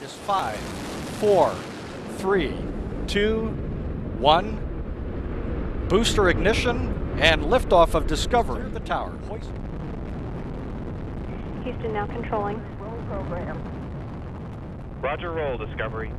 is 5, 4, 3, 2, 1. Booster ignition and liftoff of Discovery. Clear the tower. Houston now controlling. Roll program. Roger, roll, Discovery.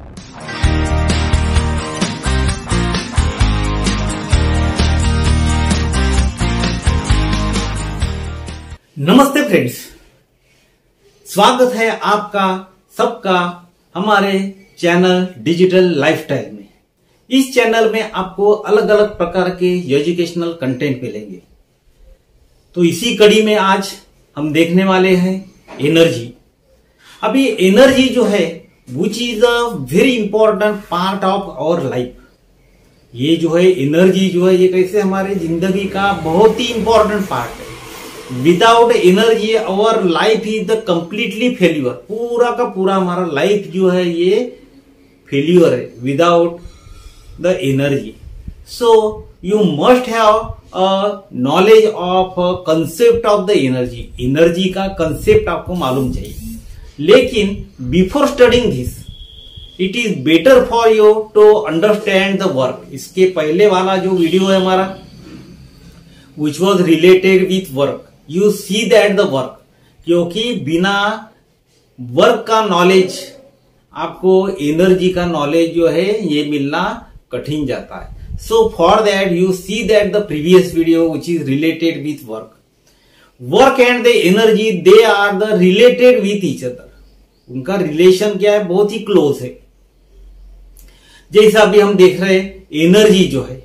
नमस्ते friends, स्वागत है आपका सबका हमारे channel digital lifestyle में। इस चैनल में आपको अलग अलग प्रकार के एजुकेशनल कंटेंट मिलेंगे। तो इसी कड़ी में आज हम देखने वाले हैं एनर्जी। अभी एनर्जी जो है which is a very important part of our life. ये जो है एनर्जी जो है ये कैसे हमारे जिंदगी का बहुत ही इंपॉर्टेंट पार्ट है। Without energy our life is the completely failure. पूरा का पूरा हमारा लाइफ जो है ये फेल्यूर है without the energy. So you must have a knowledge of concept of the energy. Energy का कंसेप्ट आपको मालूम चाहिए। लेकिन before studying this it is better for you to understand the work. इसके पहले वाला जो वीडियो है हमारा which was related with work, you see that the work, क्योंकि बिना वर्क का नॉलेज आपको एनर्जी का नॉलेज जो है ये मिलना कठिन जाता है। So for that you see that the previous video which is related with work. Work and the energy they are the related with each other. उनका रिलेशन क्या है, बहुत ही क्लोज है। जैसा अभी हम देख रहे हैं एनर्जी जो है,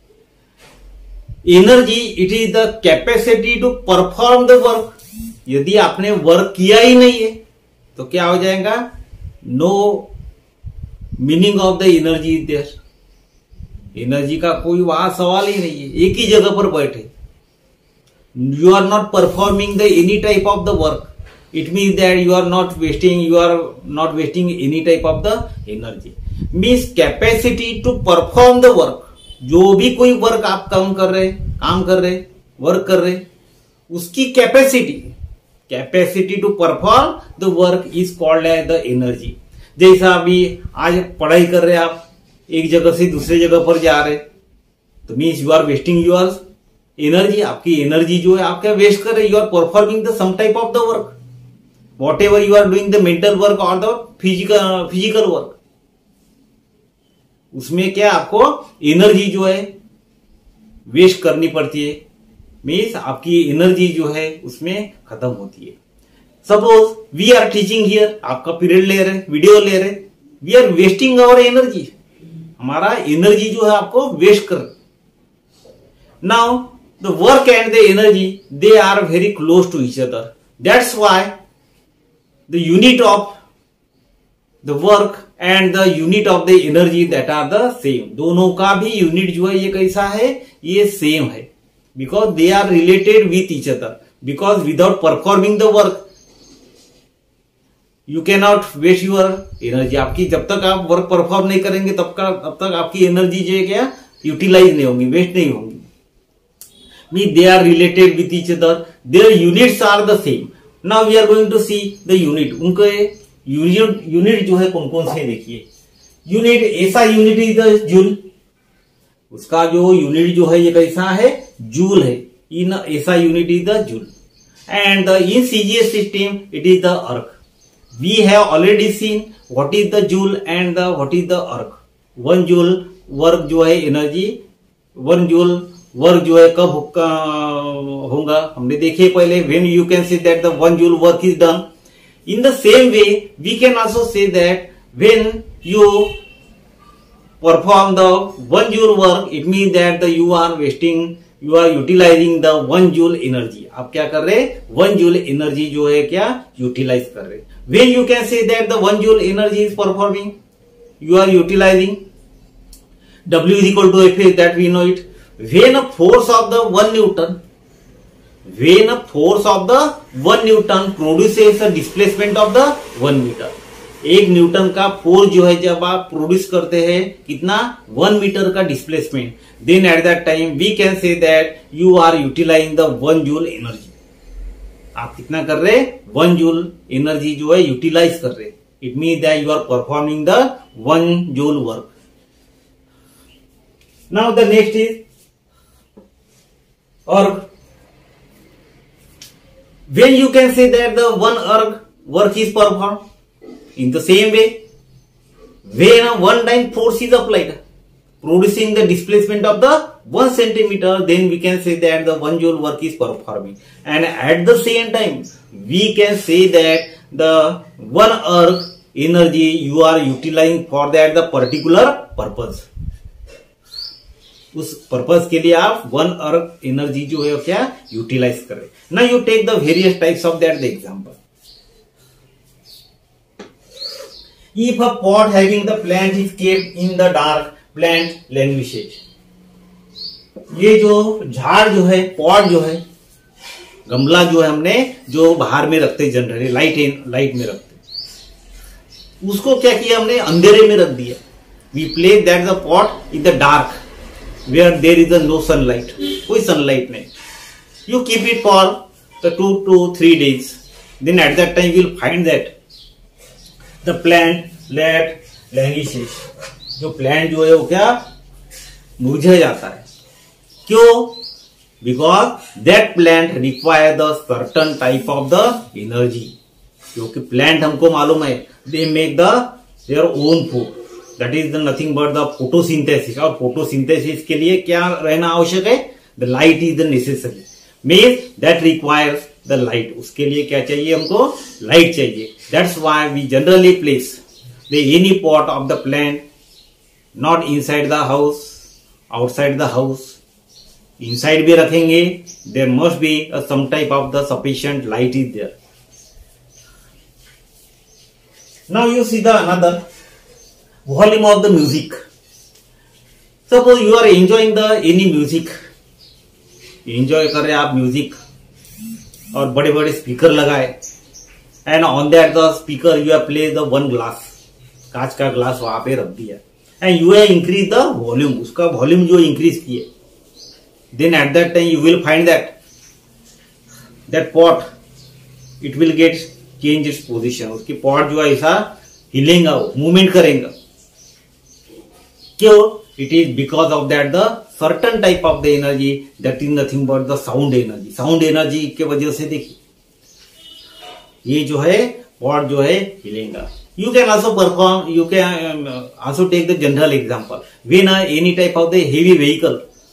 energy it is the capacity to perform the work. यदि आपने वर्क किया ही नहीं है तो क्या हो जाएगा, no meaning of the energy is there. Energy का कोई वहां सवाल ही नहीं है। एक ही जगह पर बैठे, you are not performing the any type of the work, it means that you are not wasting any type of the energy. Means capacity to perform the work. जो भी कोई वर्क आप काम कर रहे उसकी capacity to perform the work is called as the energy. जैसा अभी आज पढ़ाई कर रहे आप, एक जगह से दूसरे जगह पर जा रहे, तो means you are wasting your energy. आपकी एनर्जी जो है आप क्या वेस्ट कर रहे, you are performing the some type of the work, whatever you are doing the mental work और द फिजिकल वर्क। उसमें क्या आपको एनर्जी जो है वेस्ट करनी पड़ती है। मीन्स आपकी एनर्जी जो है उसमें खत्म होती है। Suppose we are teaching here, आपका पीरियड ले रहे, वीडियो ले रहे, we are wasting our energy. हमारा एनर्जी जो है आपको वेस्ट कर। Now the work and the energy they are very close to each other. That's why the unit of the work and the unit of the energy that are the same. दोनों का भी unit जो है ये कैसा है, ये same है, because they are related with each other. Because without performing the work you can not waste your energy. आपकी जब तक आप वर्क परफॉर्म नहीं करेंगे तब तक आपकी एनर्जी जो है क्या यूटिलाइज नहीं होंगी, वेस्ट नहीं होंगी। Mean they are related with each other, their units are the same. Now we are going to see the unit. उनके यूनिट जो है कौन कौन से देखिए। यूनिट, ऐसा यूनिट इज द जूल। उसका जो यूनिट जो है ये कैसा है, जूल है। In SI unit is the joule. And in CGS system it is the erg. We have already seen what is the joule and what is the erg. 1 joule work जो है energy, 1 joule work जो है कब होगा हमने देखे पहले। When you can say that the 1 joule work is done. In the same way, we can also say that when you perform the 1 joule work, it means that you are utilizing the 1 joule energy. आप क्या कर रहे, 1 joule energy जो है क्या utilize कर रहे। When you can say that the 1 joule energy is performing, you are utilizing W is equal to F, that we know it. When a force of the 1 Newton produces a displacement of the 1 meter. 1 newton का force जो है जब आप produce करते हैं कितना, 1 metre का displacement, then at that time we can say that you are utilising the 1 joule energy. आप कितना कर रहे, 1 जूल एनर्जी जो है यूटिलाइज कर रहे। It means that you are performing the 1 joule work. Now the next is erg. When you can say that the 1 erg work is performed, in the same way, when a 1 dyne force is applied, producing the displacement of the 1 centimeter, then we can say that the 1 joule work is performing. And at the same time, we can say that the 1 erg energy you are utilizing for that the particular purpose. उस purpose के लिए आप 1 erg energy जो है क्या utilise करें. Now you take the various types of that the example. If a pot having the plant is kept in the dark, plant languishes. ये जो झाड़ जो है, पॉट जो है, गमला जो है हमने जो बाहर में रखते जनरली लाइट में रखते, उसको क्या किया हमने अंधेरे में रख दिया. We place that the pot in the dark where there is no sunlight, कोई सनलाइट नहीं. You keep it for the 2 to 3 days. Then at that time you will find that the plant languishes. जो plant जो है वो क्या मुरझा जाता है. क्यों? Because that plant require the certain type of the energy. क्योंकि प्लांट हमको मालूम है they make the their own food, that is the nothing but the photosynthesis. और फोटोसिंथेसिस के लिए क्या रहना आवश्यक है? The light is the necessary. Means that requires the light. उसके लिए क्या चाहिए हमको? लाइट चाहिए. That's why we generally place the any pot of the plant not inside the house, outside the house. Inside भी रखेंगे, there must be some type of the sufficient light is there. Now you see the another volume of the music. Suppose you are enjoying the any music, enjoy कर रहे आप music और बड़े बड़े speaker लगाए, and on that the speaker you have place the 1 glass, कांच का glass वहां पे रख दिया, and you have increase the volume. उसका वॉल्यूम जो इंक्रीज किए, then at that time you will find that pot it will get change its position. उसकी पॉट जो है ऐसा हिलेगा, मूवमेंट करेगा. क्यों? It is because of that the certain type of the energy that is nothing but the sound energy. Sound energy के वजह से देखिए ये जो है पॉट जो है हिलेगा. You can also perform, you can also take the general example. When any type of the heavy vehicle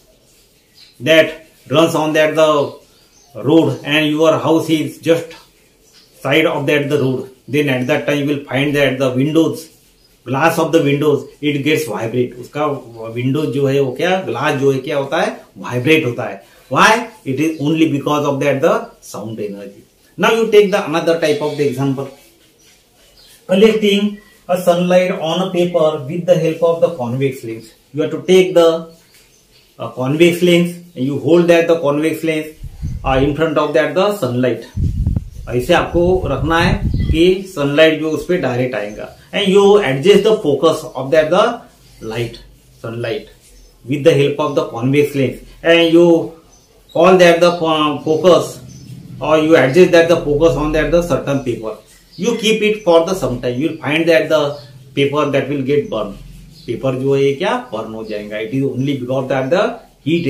that runs on that the road and your house is just side of that the road, then at that time you will find that the windows, glass of the windows it gets vibrate. उसका windows जो है वो क्या glass जो है क्या होता है वाइब्रेट होता है. Why? It is only because of that the sound energy. Now you take the another type of the example. Collecting a sunlight on a paper with the help of the convex lens. You have to take the convex lens and you hold that the convex lens in front of that the sunlight. ऐसे आपको रखना है कि sunlight जो उस पर direct आएगा, and you adjust the focus of that the sunlight with the help of the convex lens, and you call that the focus, or you adjust that the focus on that the certain paper. You keep it for the some time. You will find that the paper that will get burned. Paper जो है क्या burn हो जाएगा. It is only because that the heat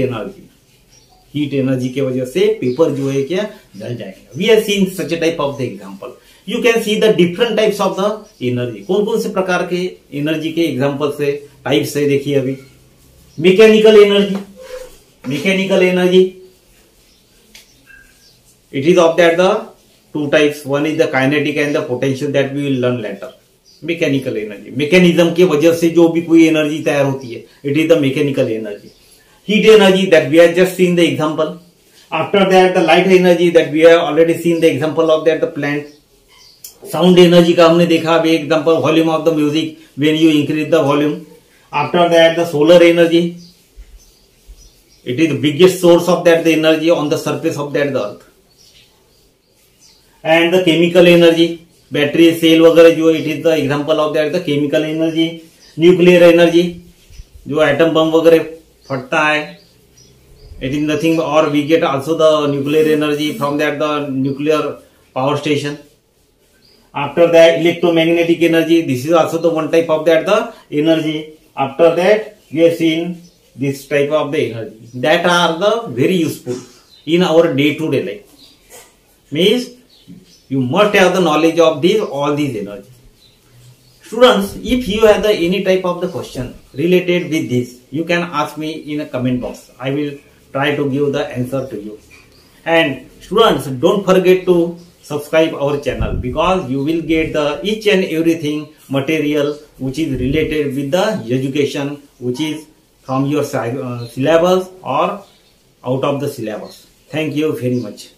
energy के वजह से paper जो है क्या जल जाएगा. We have seen such a type of the example. You can see the different types of the energy. कौन कौन से प्रकार के एनर्जी के एग्जाम्पल से टाइप से देखिए. अभी mechanical energy it is of that the 2 types. One is the kinetic and the potential that we will learn later. Mechanical energy mechanism की वजह से जो भी कोई एनर्जी तैयार होती है, it is the mechanical energy. Heat energy that we have just seen the example. After that the light energy that we have already seen the example of that the plant. Sound energy का हमने देखा अभी example, volume of the music when you increase the volume. After that the solar energy, it is the biggest source of that the energy on the surface of that the earth. And the chemical energy, battery cell वगैरह जो it is the example of that the chemical energy. Nuclear energy, जो atom bomb वगैरह फटता है, it is nothing, और we get also the nuclear energy from that the nuclear power station. After that, electromagnetic energy. This is also the one type of that the energy. After that, we have seen this type of the energy that are the very useful in our day-to-day life. Means you must have the knowledge of these all these energies. Students, if you have the any type of the question related with this, you can ask me in a comment box. I will try to give the answer to you. And students, don't forget to subscribe our channel, because you will get the each and everything material which is related with the education, which is from your syllabus or out of the syllabus. Thank you very much.